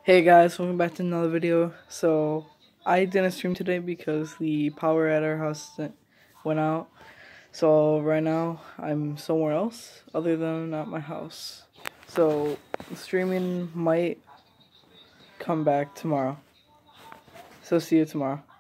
Hey guys, welcome back to another video. So, I didn't stream today because the power at our house went out. So, right now, I'm somewhere else other than at my house. So, streaming might come back tomorrow. So, see you tomorrow.